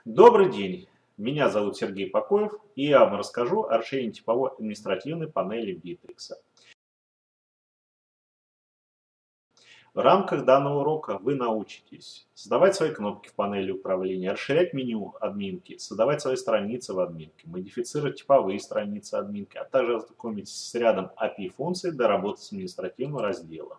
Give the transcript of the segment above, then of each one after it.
Добрый день, меня зовут Сергей Покоев, и я вам расскажу о расширении типовой административной панели Bittrex. В рамках данного урока вы научитесь создавать свои кнопки в панели управления, расширять меню админки, создавать свои страницы в админке, модифицировать типовые страницы админки, а также ознакомитесь с рядом API-функций для работы с административным разделом.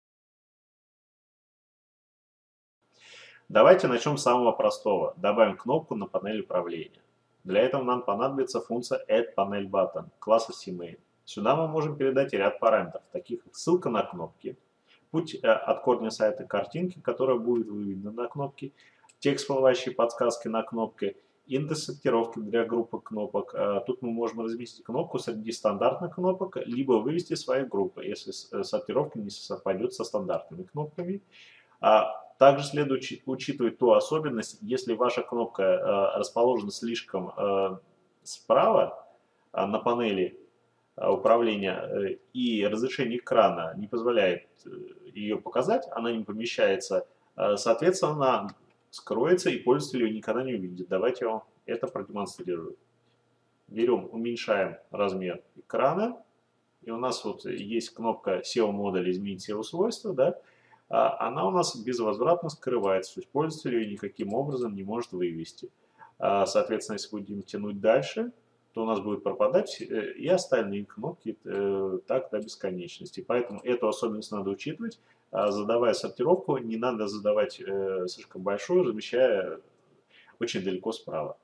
Давайте начнем с самого простого. Добавим кнопку на панель управления. Для этого нам понадобится функция add_panel_button класса CMain. Сюда мы можем передать ряд параметров, таких как ссылка на кнопки, путь от корня сайта к картинке, которая будет выведена на кнопки, текст, всплывающие подсказки на кнопки, индекс сортировки для группы кнопок. Тут мы можем разместить кнопку среди стандартных кнопок, либо вывести свои группы, если сортировка не совпадет со стандартными кнопками. Также следует учитывать ту особенность, если ваша кнопка расположена слишком справа на панели управления и разрешение экрана не позволяет ее показать, она не помещается, соответственно, она скроется и пользователь ее никогда не увидит. Давайте я вам это продемонстрирую. Берем, уменьшаем размер экрана, и у нас вот есть кнопка SEO-модуль «Изменить SEO-свойства», да? Она у нас безвозвратно скрывается, то есть пользователь ее никаким образом не может вывести. Соответственно, если будем тянуть дальше, то у нас будет пропадать и остальные кнопки так до бесконечности. Поэтому эту особенность надо учитывать. Задавая сортировку, не надо задавать слишком большую, размещая очень далеко справа.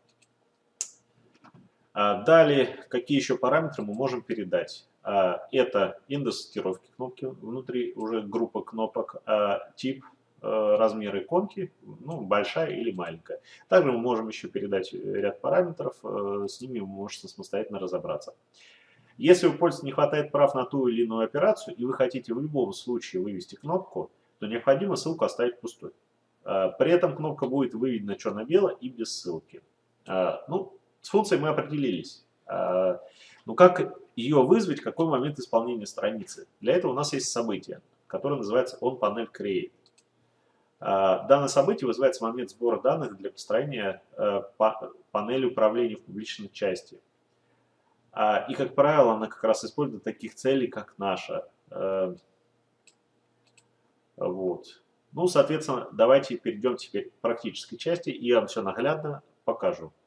Далее, какие еще параметры мы можем передать? Это индекс сортировки кнопки, внутри уже группа кнопок, тип, размер иконки, ну, большая или маленькая. Также мы можем еще передать ряд параметров, с ними вы можете самостоятельно разобраться. Если у пользователя не хватает прав на ту или иную операцию, и вы хотите в любом случае вывести кнопку, то необходимо ссылку оставить пустой. При этом кнопка будет выведена черно-бело и без ссылки. Ну, с функцией мы определились. Но как ее вызвать, в какой момент исполнения страницы? Для этого у нас есть событие, которое называется onPanelCreate. Данное событие вызывается в момент сбора данных для построения панели управления в публичной части. И, как правило, она как раз использует таких целей, как наша. Вот. Ну, соответственно, давайте перейдем теперь к практической части, и я вам все наглядно покажу.